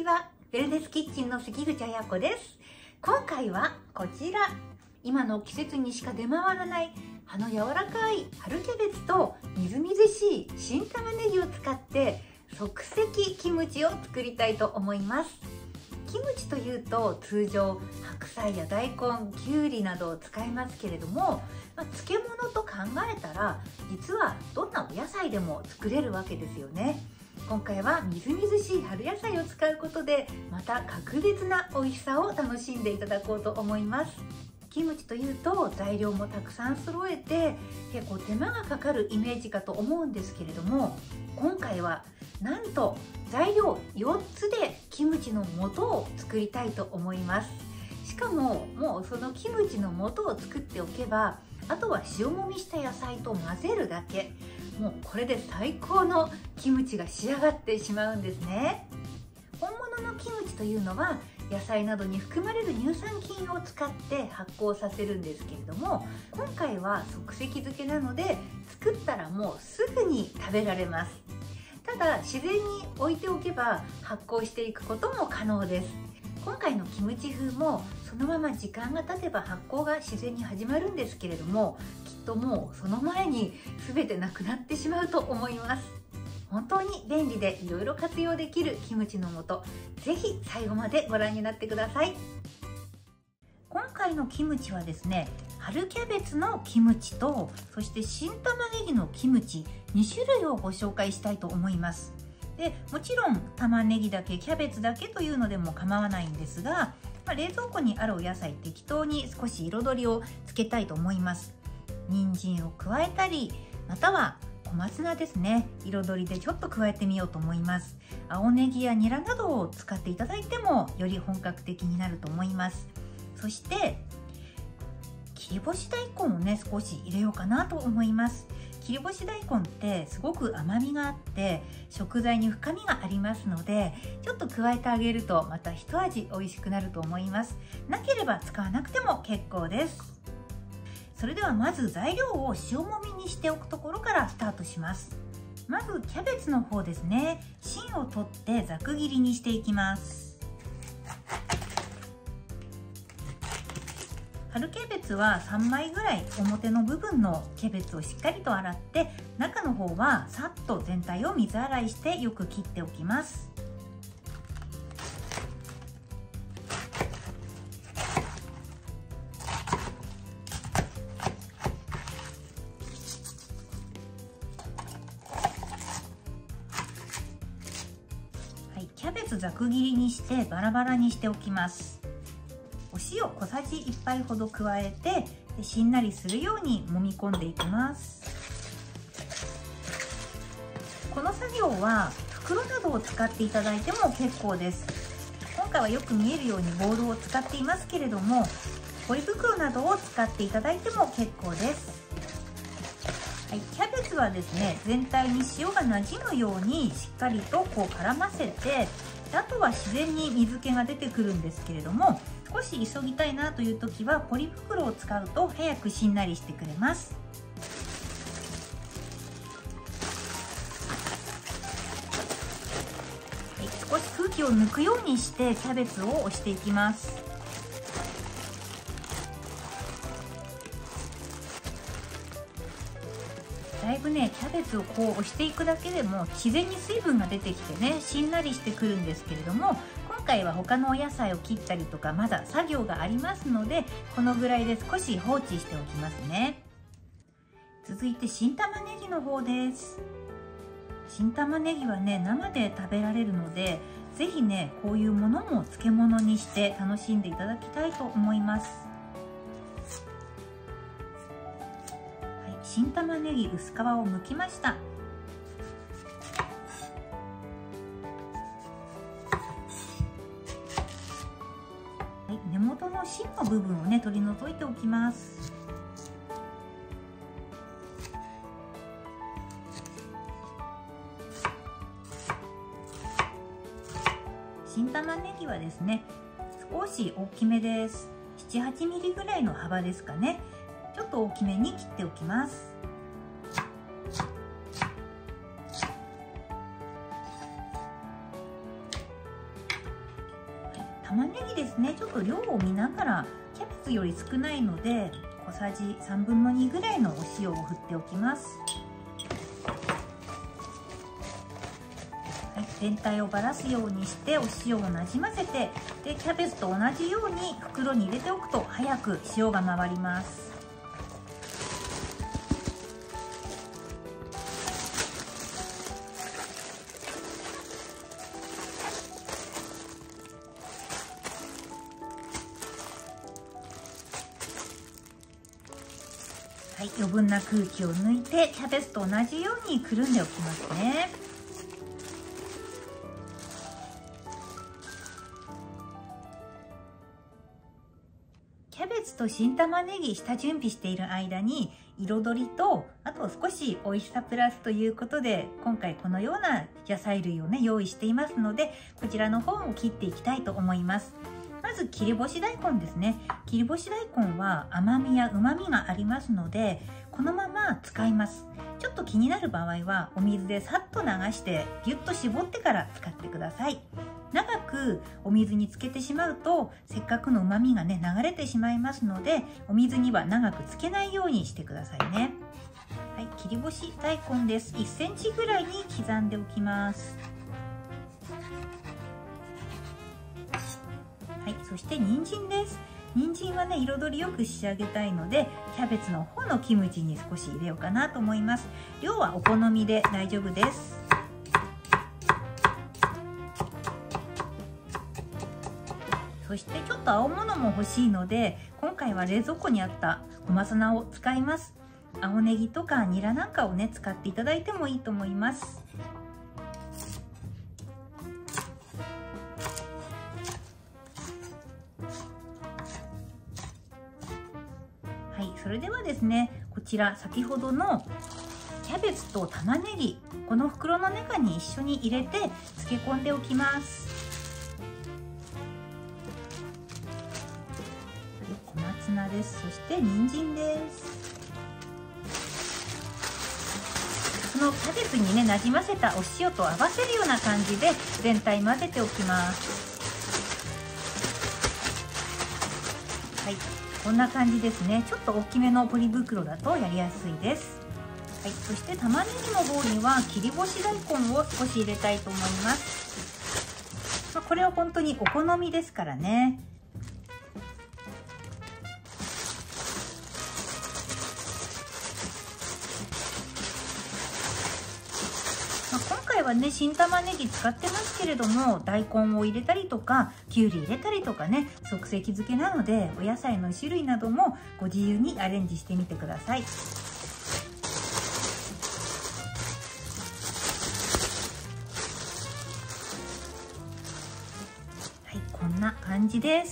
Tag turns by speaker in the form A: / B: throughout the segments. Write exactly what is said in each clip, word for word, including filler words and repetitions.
A: ちは、ウェルネスキッチンの関口彩子です。今回はこちら、今の季節にしか出回らない葉の柔らかい春キャベツとみずみずしい新玉ねぎを使って即席キムチを作りたいと思います。キムチというと通常白菜や大根、きゅうりなどを使いますけれども、まあ、漬物と考えたら実はどんなお野菜でも作れるわけですよね。今回はみずみずしい春野菜を使うことでまた格別な美味しさを楽しんでいただこうと思います。キムチというと材料もたくさん揃えて結構手間がかかるイメージかと思うんですけれども、今回はなんと材料よっつでキムチの素を作りたいと思います。しかももうそのキムチの素を作っておけば、あとは塩もみした野菜と混ぜるだけ、もうこれで最高のキムチが仕上がってしまうんですね。本物のキムチというのは野菜などに含まれる乳酸菌を使って発酵させるんですけれども、今回は即席漬けなので作ったらもうすぐに食べられます。ただ自然に置いておけば発酵していくことも可能です。今回のキムチ風もそのまま時間が経てば発酵が自然に始まるんですけれども、きっともうその前に全てなくなってしまうと思います。本当に便利でいろいろ活用できるキムチの素、ぜひ最後までご覧になってください。今回のキムチはですね、春キャベツのキムチとそして新玉ねぎのキムチにしゅるいをご紹介したいと思います。でもちろん玉ねぎだけキャベツだけというのでも構わないんですが、まあ、冷蔵庫にあるお野菜適当に少し彩りをつけたいと思います。人参を加えたり、または小松菜ですね、彩りでちょっと加えてみようと思います。青ネギやニラなどを使っていただいてもより本格的になると思います。そして切り干し大根をね少し入れようかなと思います。切り干し大根ってすごく甘みがあって食材に深みがありますので、ちょっと加えてあげるとまた一味美味しくなると思います。なければ使わなくても結構です。それではまず材料を塩もみにしておくところからスタートします。まずキャベツの方ですね、芯を取ってざく切りにしていきます。春キャベツはさんまいぐらい表の部分のキャベツをしっかりと洗って、中の方はさっと全体を水洗いしてよく切っておきます。はい、キャベツざく切りにしてバラバラにしておきます。お塩小さじいっぱいほど加えて、でしんなりするように揉み込んでいきます。この作業は袋などを使っていただいても結構です。今回はよく見えるようにボウルを使っていますけれども、ポリ袋などを使っていただいても結構です。はい、キャベツはですね、全体に塩がなじむようにしっかりとこう絡ませて、あとは自然に水気が出てくるんですけれども、少し急ぎたいなという時はポリ袋を使うと早くしんなりしてくれます。はい、少し空気を抜くようにしてキャベツを押していきます。だいぶね、キャベツをこう押していくだけでも自然に水分が出てきてね、しんなりしてくるんですけれども、今回は他のお野菜を切ったりとかまだ作業がありますので、このぐらいで少し放置しておきますね。続いて新玉ねぎの方です。新玉ねぎはね、生で食べられるので、ぜひねこういうものも漬物にして楽しんでいただきたいと思います。はい、新玉ねぎ薄皮を剥きました。根元の芯の部分をね取り除いておきます。新玉ねぎはですね、少し大きめです。なな、はちミリぐらいの幅ですかね。ちょっと大きめに切っておきます。 玉ねぎですね、ちょっと量を見ながら、キャベツより少ないので小さじさんぶんのにぐらいのお塩を振っておきます。はい、全体をばらすようにしてお塩をなじませて、でキャベツと同じように袋に入れておくと早く塩が回ります。はい、余分な空気を抜いてキャベツと同じようにくるんでおきますね。キャベツと新玉ねぎ下準備している間に、彩りとあと少し美味しさプラスということで、今回このような野菜類をね用意していますので、こちらの方を切っていきたいと思います。まず切り干し大根ですね。切り干し大根は甘みや旨みがありますので、このまま使います。ちょっと気になる場合はお水でさっと流してギュッと絞ってから使ってください。長くお水につけてしまうとせっかくの旨みがね流れてしまいますので、お水には長くつけないようにしてくださいね。はい、切り干し大根です。いっセンチぐらいに刻んでおきます。はい、そして人参です。人参はね彩りよく仕上げたいので、キャベツの方のキムチに少し入れようかなと思います。量はお好みで大丈夫です。そしてちょっと青物も欲しいので、今回は冷蔵庫にあった小松菜を使います。青ネギとかニラなんかをね使っていただいてもいいと思います。はい、それではですね、こちら先ほどのキャベツと玉ねぎ、この袋の中に一緒に入れて漬け込んでおきます。小松菜です。そして人参です。そのキャベツにねなじませたお塩と合わせるような感じで全体混ぜておきます。はい、こんな感じですね。ちょっと大きめのポリ袋だとやりやすいです。はい、そして玉ねぎの方には切り干し大根を少し入れたいと思います。まあ、これは本当にお好みですからね。まあ、今回はね新玉ねぎ使ってますけれども、大根を入れたりとかきゅうり入れたりとかね、即席漬けなのでお野菜の種類などもご自由にアレンジしてみてください。はい、こんな感じです。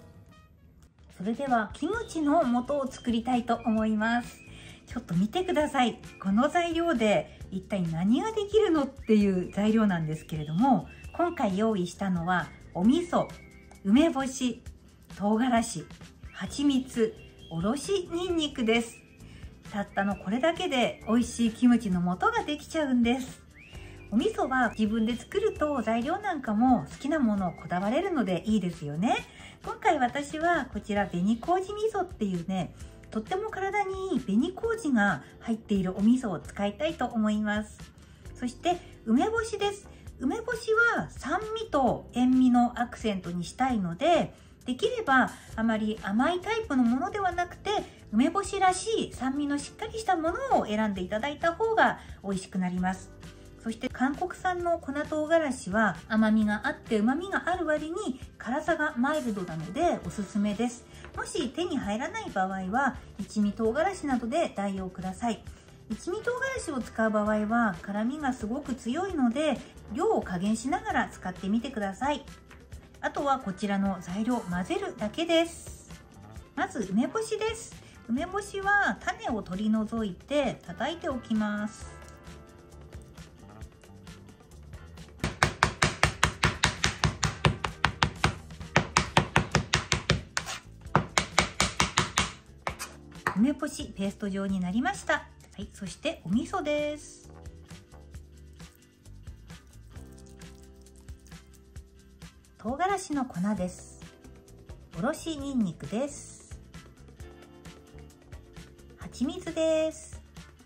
A: それではキムチの素を作りたいと思います。ちょっと見てください。この材料で一体何ができるのっていう材料なんですけれども、今回用意したのはお味噌、梅干し、唐辛子、蜂蜜、おろしにんにくです。たったのこれだけで美味しいキムチの素ができちゃうんです。お味噌は自分で作ると材料なんかも好きなものをこだわれるのでいいですよね。今回私はこちら紅麹味噌っていうね、とっても体にいい紅麹が入っているお味噌を使いたいと思います。そして梅干しです。梅干しは酸味と塩味のアクセントにしたいので、できればあまり甘いタイプのものではなくて、梅干しらしい酸味のしっかりしたものを選んでいただいた方が美味しくなります。そして韓国産の粉唐辛子は甘みがあって旨みがある割に辛さがマイルドなのでおすすめです。もし手に入らない場合は一味唐辛子などで代用ください。一味唐辛子を使う場合は辛みがすごく強いので、量を加減しながら使ってみてください。あとはこちらの材料混ぜるだけです。まず梅干しです。梅干しは種を取り除いて叩いておきます。梅干しペースト状になりました。はい、そしてお味噌です。お味噌唐辛子の粉です。おろしにんにくです。蜂蜜です。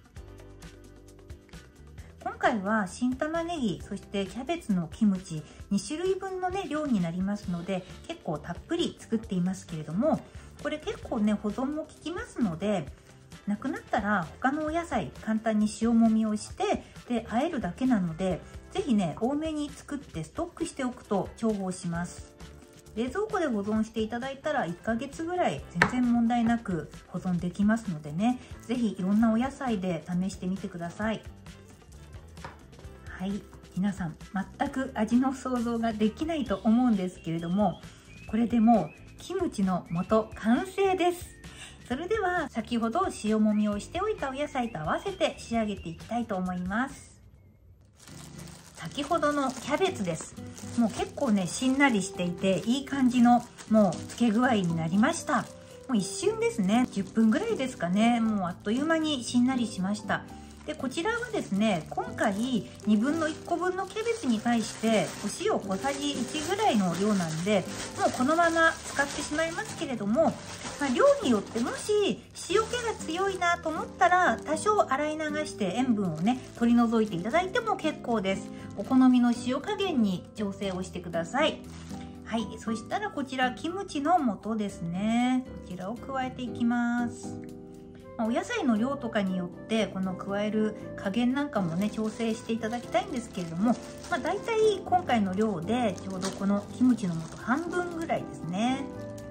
A: 今回は新玉ねぎ、そしてキャベツのキムチにしゅるいぶんのね量になりますので、結構たっぷり作っていますけれども、これ結構ね保存も効きますので、なくなったら他のお野菜簡単に塩もみをしてで和えるだけなので、是非ね多めに作ってストックしておくと重宝します。冷蔵庫で保存していただいたらいっかげつぐらい全然問題なく保存できますのでね、是非いろんなお野菜で試してみてください。はい、皆さん全く味の想像ができないと思うんですけれども、これでもうキムチの素完成です。それでは先ほど塩もみをしておいたお野菜と合わせて仕上げていきたいと思います。先ほどのキャベツです。もう結構ねしんなりしていていい感じのもう漬け具合になりました。もう一瞬ですね、じゅっぷんぐらいですかね。もうあっという間にしんなりしました。でこちらはですね、今回にぶんのいっこぶんのキャベツに対してお塩小さじいちぐらいの量なんで、もうこのまま使ってしまいますけれども、まあ、量によってもし塩気が強いなと思ったら多少洗い流して塩分をね取り除いていただいても結構です。お好みの塩加減に調整をしてください。はい、そしたらこちらキムチの素ですね。こちらを加えていきます。お野菜の量とかによってこの加える加減なんかもね調整していただきたいんですけれども、まあ、大体今回の量でちょうどこのキムチの素半分ぐらいですね。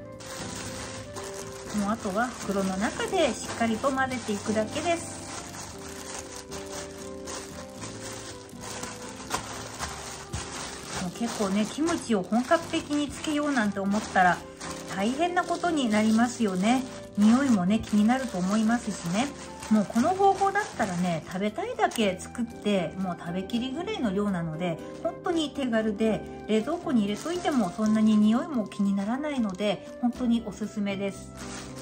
A: もうあとは袋の中でしっかりと混ぜていくだけです。もう結構ねキムチを本格的につけようなんて思ったら大変なことになりますよね。匂いもね気になると思いますしね。もうこの方法だったらね食べたいだけ作ってもう食べきりぐらいの量なので、本当に手軽で冷蔵庫に入れといてもそんなに匂いも気にならないので本当におすすめです。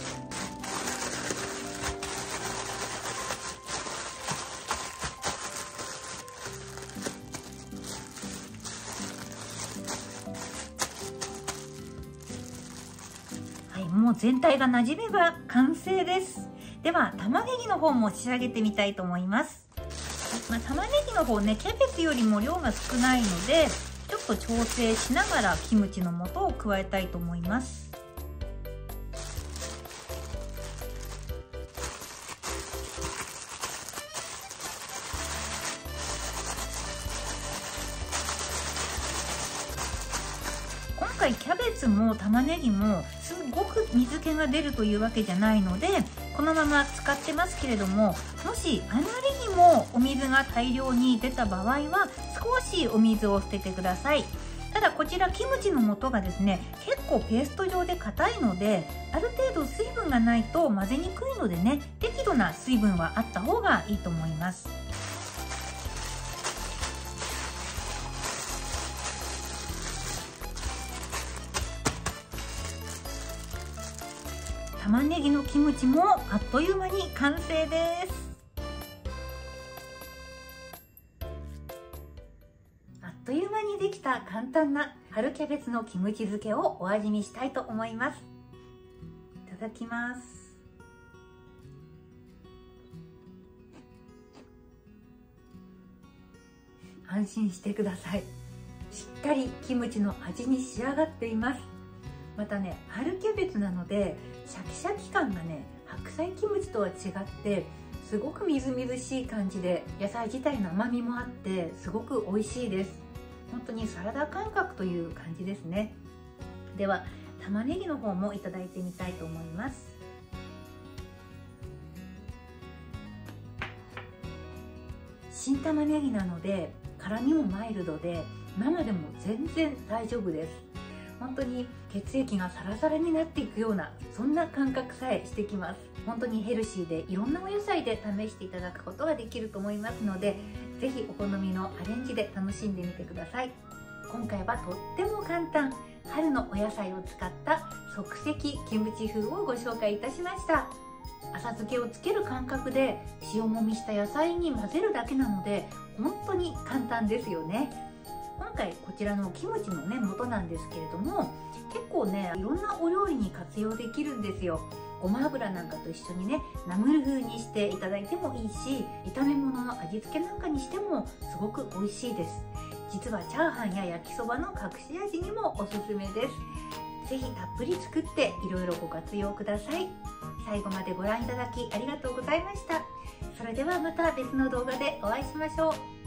A: もう全体が馴染めば完成です。では玉ねぎの方も仕上げてみたいと思います。まあ、玉ねぎの方ねキャベツよりも量が少ないのでちょっと調整しながらキムチの素を加えたいと思います。今回キャベツも玉ねぎもすごく水気が出るというわけじゃないのでこのまま使ってますけれども、もしあまりにもお水が大量に出た場合は少しお水を捨ててください。ただこちらキムチの素がですね結構ペースト状で硬いので、ある程度水分がないと混ぜにくいのでね、適度な水分はあった方がいいと思います。玉ねぎのキムチもあっという間に完成です。あっという間にできた簡単な春キャベツのキムチ漬けをお味見したいと思います。いただきます。安心してください。しっかりキムチの味に仕上がっています。またね春キャベツなのでシャキシャキ感がね白菜キムチとは違ってすごくみずみずしい感じで、野菜自体の甘みもあってすごく美味しいです。本当にサラダ感覚という感じですね。では玉ねぎの方もいただいてみたいと思います。新玉ねぎなので辛みもマイルドで生でも全然大丈夫です。本当に血液がサラサラになっていくようなそんな感覚さえしてきます。本当にヘルシーでいろんなお野菜で試していただくことができると思いますので、ぜひお好みのアレンジで楽しんでみてください。今回はとっても簡単春のお野菜を使った即席キムチ風をご紹介いたしました。浅漬けをつける感覚で塩もみした野菜に混ぜるだけなので本当に簡単ですよね。 今回こちらのキムチのね素なんですけれども、結構ねいろんなお料理に活用できるんですよ。ごま油なんかと一緒にねナムル風にしていただいてもいいし、炒め物の味付けなんかにしてもすごく美味しいです。実はチャーハンや焼きそばの隠し味にもおすすめです。ぜひたっぷり作っていろいろご活用ください。最後までご覧いただきありがとうございました。それではまた別の動画でお会いしましょう。